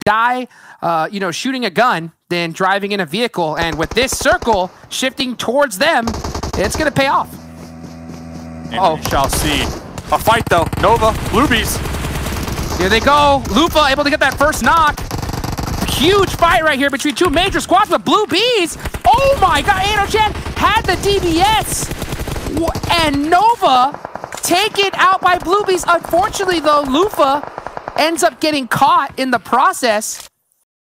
die, you know, shooting a gun than driving in a vehicle. And with this circle shifting towards them, it's going to pay off. And we shall see a fight, though. Nova, Bluebees. Here they go. Lufa able to get that first knock. Huge fight right here between two major squads, but Bluebees, oh my god, Ano-chan had the DBS. And Nova taken out by Bluebees. Unfortunately, though, Lufa ends up getting caught in the process.